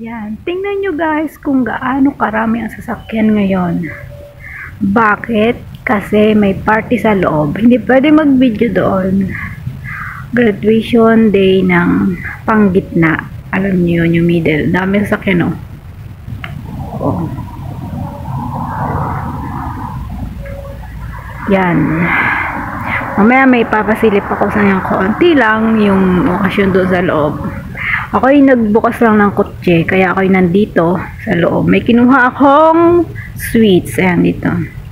Yan. Tingnan nyo guys kung gaano karami ang sasakyan ngayon. Bakit? Kasi may party sa loob. Hindi pwede mag-video doon. Graduation day ng panggitna. Alam niyo yun, yung middle. Dami sasakyan, oh. Oh. Yan. Mamaya may papasilip ako sa yung konti lang yung okasyon doon sa loob. Ako ay nagbukas lang ng kotse, kaya ako ay nandito sa loob. May kinuha akong sweets. Ayan, dito.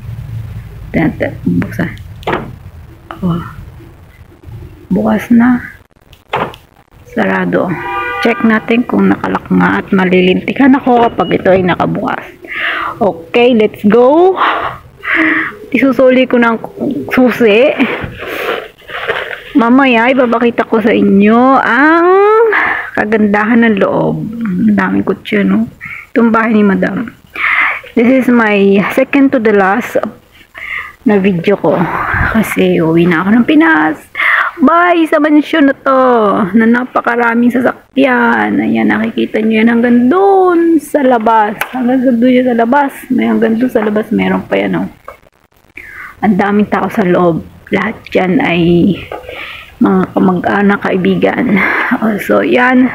Buksan. Oh. Bukas na. Sarado. Check natin kung nakalak nga at malilintikan ako kapag ito ay nakabukas. Okay, let's go. Isusuli ko ng susi. Mamaya, ipapakita ko sa inyo ang kagandahan ng loob. Ang daming kutsi, no? Itong bahay ni Madam. This is my second to the last na video ko. Kasi uwi na ako ng Pinas. Bye! Sa mansyon na to. Na napakaraming sasakyan. Ayan, nakikita nyo yan hanggang doon sa labas. Hanggang doon yan sa labas. May hanggang doon sa labas. Meron pa yan, oh. Ang daming tao sa loob. Lahat yan ay mga kamag-anak, kaibigan. So, yan.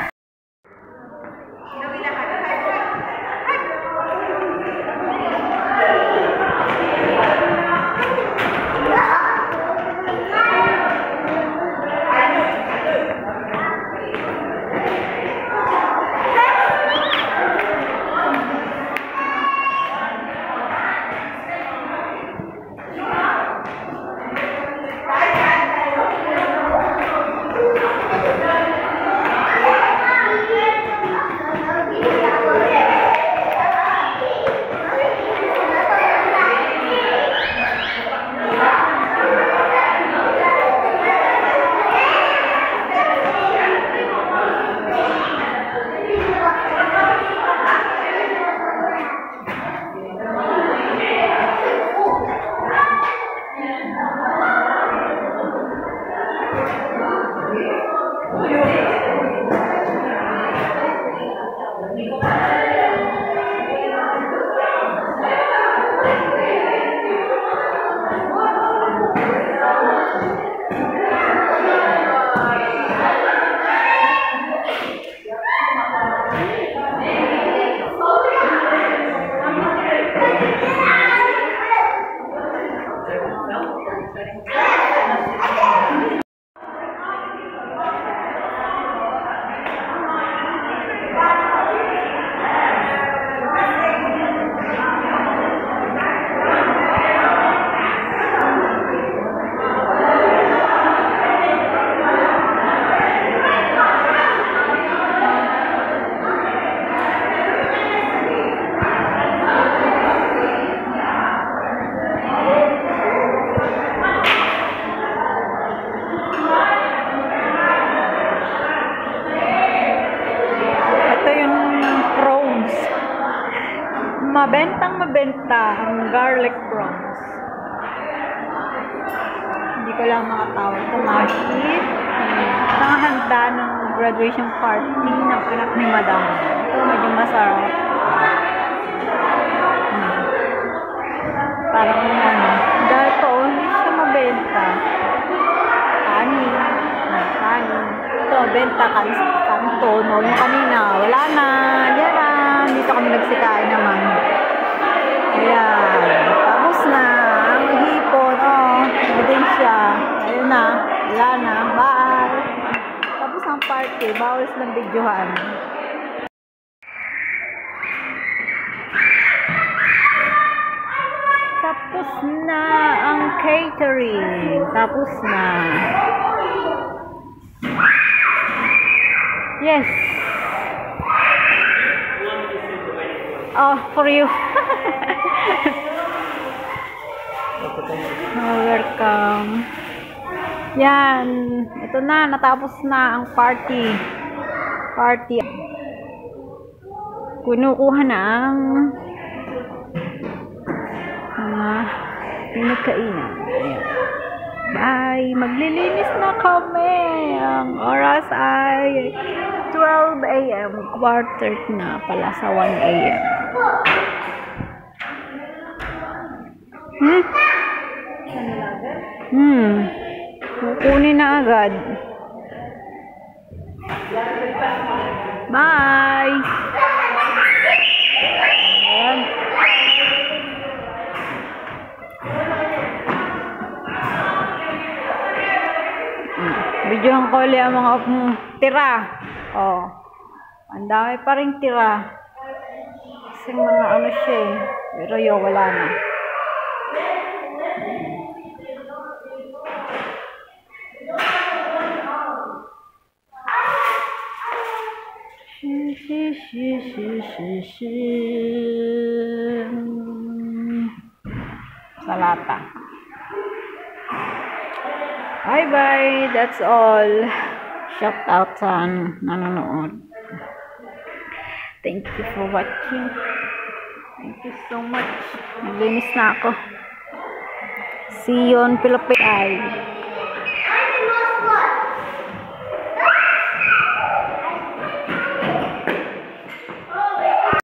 Mabenta ang garlic prawns. Hindi ko lang makatawag. Tumashi. Nakahanda ng graduation party ng anak ni Madam. Ito medyo masarap. Parang ano. Dahil po, hindi siya mabenta. Kanin. Ito, benta kanto. No, yung kanina. Wala na. Yan na. Dito kami nagsikain naman. Ayan. Tapos na. Ang hipon. Oh, ebidensya. Ayun na. Wala na. Bye. Tapos ang party. Bawal silang videohan. Tapos na ang catering. Tapos na. Yes. Oh, for you. Welcome. Yan. Ito na. Natapos na ang party. Kinukuha na ang mga pinagkainan. Bye. Maglilinis na kami. Ang oras ay 12 a.m. Quarter na pala sa 1 a.m. Kukunin na agad. Bye! Ayan. Videohan ko ulit ang mga tira. Oh. Ang dami pa rin tira. Kasi mga ano siya eh. Pero yun, wala na. Salata. Bye-bye. That's all. Shout out sa nanonood. Thank you for watching. Thank you so much. Naglinis na ako. See you on Philippine.